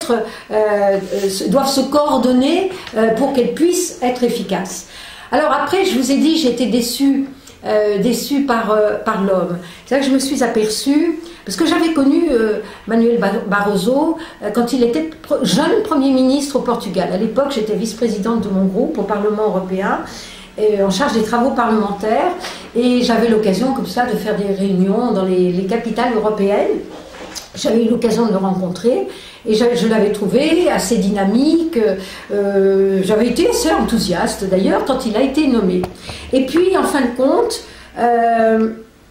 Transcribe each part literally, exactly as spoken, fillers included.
euh, doivent se coordonner euh, pour qu'elles puissent être efficaces. Alors après, je vous ai dit, j'ai été déçue, euh, déçue par, euh, par l'homme. C'est là que je me suis aperçue, parce que j'avais connu euh, Manuel Barroso euh, quand il était jeune Premier ministre au Portugal. À l'époque, j'étais vice-présidente de mon groupe au Parlement européen, et en charge des travaux parlementaires, et j'avais l'occasion comme ça de faire des réunions dans les, les capitales européennes. J'avais eu l'occasion de le rencontrer et je, je l'avais trouvé assez dynamique, euh, j'avais été assez enthousiaste d'ailleurs quand il a été nommé. Et puis en fin de compte, euh,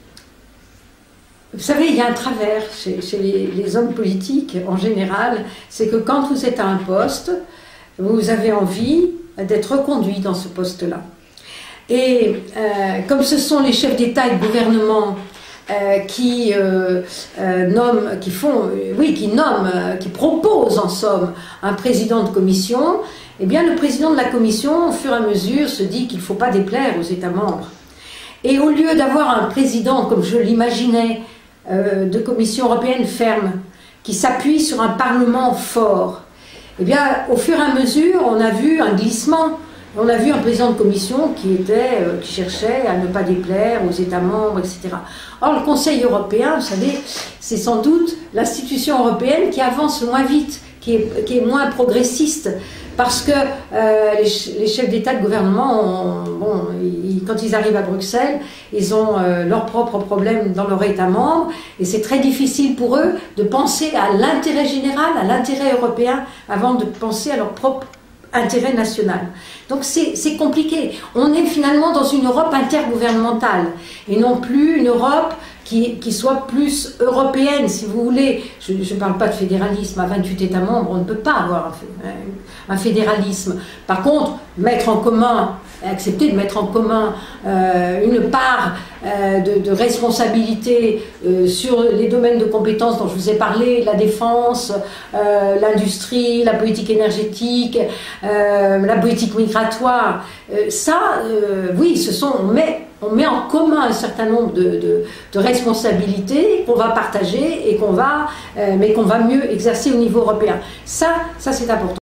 vous savez, il y a un travers chez, chez les, les hommes politiques en général, c'est que quand vous êtes à un poste, vous avez envie d'être reconduit dans ce poste-là. Et euh, comme ce sont les chefs d'État et de gouvernement Euh, qui euh, euh, nomment, qui font, euh, oui, qui nomment, euh, qui proposent en somme un président de commission, eh bien le président de la commission, au fur et à mesure, se dit qu'il ne faut pas déplaire aux États membres. Et au lieu d'avoir un président, comme je l'imaginais, euh, de commission européenne ferme, qui s'appuie sur un parlement fort, eh bien au fur et à mesure, on a vu un glissement. On a vu un président de commission qui, était, euh, qui cherchait à ne pas déplaire aux États membres, et cetera. Or, le Conseil européen, vous savez, c'est sans doute l'institution européenne qui avance le moins vite, qui est, qui est moins progressiste, parce que euh, les, les chefs d'État et de gouvernement, ont, bon, ils, quand ils arrivent à Bruxelles, ils ont euh, leurs propres problèmes dans leur État membre, et c'est très difficile pour eux de penser à l'intérêt général, à l'intérêt européen, avant de penser à leur propre intérêt national. Donc c'est compliqué. On est finalement dans une Europe intergouvernementale et non plus une Europe qui, qui soit plus européenne, si vous voulez. Je ne parle pas de fédéralisme. À vingt-huit États membres, on ne peut pas avoir un, un fédéralisme. Par contre, mettre en commun, accepter de mettre en commun euh, une part euh, de, de responsabilité euh, sur les domaines de compétences dont je vous ai parlé, la défense, euh, l'industrie, la politique énergétique, euh, la politique migratoire, euh, ça, euh, oui, ce sont, on met, on met en commun un certain nombre de, de, de responsabilités qu'on va partager et qu'on va, euh, mais qu'on va mieux exercer au niveau européen. Ça, ça c'est important.